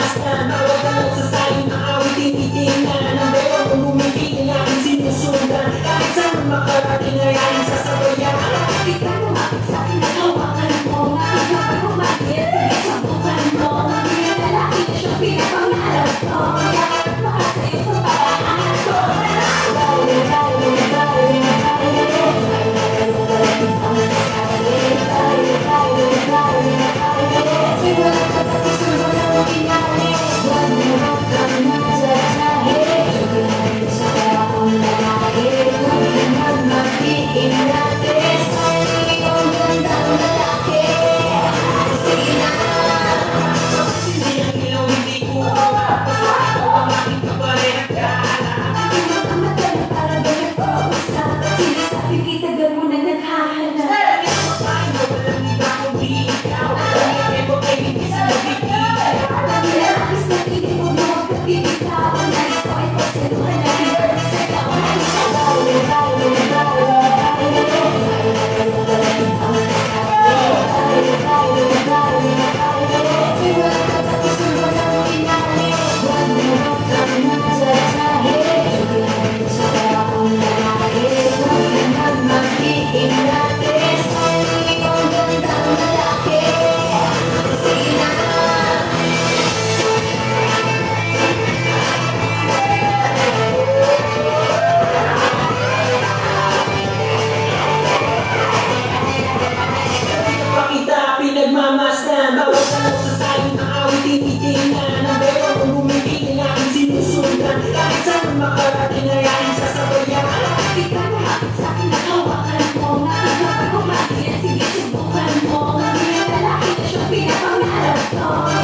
nagmamasdan. Bawat tanong sa sayo na awiting titingnan. Ang bewang kung bumibigil na aking sinusundan. Kahit saan makarating ay aking sasabayan. Di ka lumapit sa'kin at hawakan mo. Nakikapay mo bakit, sige subukan mo. Yung lalaki na siyang pinapangarap ko. Yakap makasayo sa paraan ko. Nagmamasdan. Bawat tanong sa sayo na awiting titingnan. Ang bewang kung bumibigil na aking sinusundan. Kahit saan makarating ay aking sasabayan. Di ka lumapit sa'kin at hawakan mo. Nakikapay mo bakit, sige subukan mo. Yung lalaki na siyang pinapangarap ko.